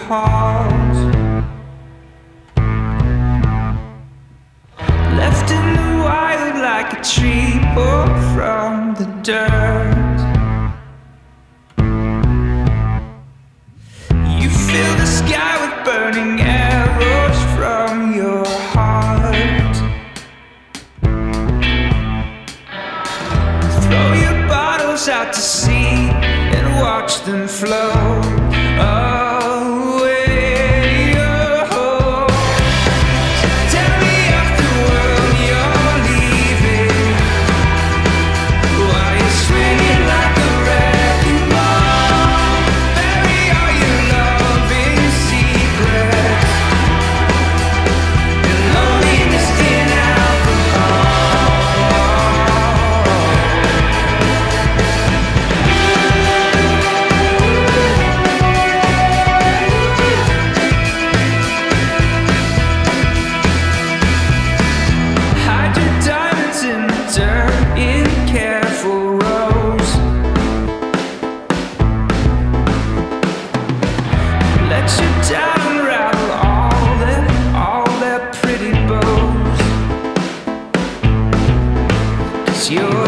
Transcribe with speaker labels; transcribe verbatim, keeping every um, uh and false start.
Speaker 1: halls, left in the wild like a tree born from the dirt. You fill the sky with burning arrows from your heart. Throw your bottles out to sea and watch them float away. Oh, tell me of the world you're leaving, while you're swinging like a wrecking ball. Bury all your loving secrets and loneliness in alcohol. Hide your diamonds in the dirt in careful rows. Let your doubt unravel all their, all their pretty bows. 'Cause you're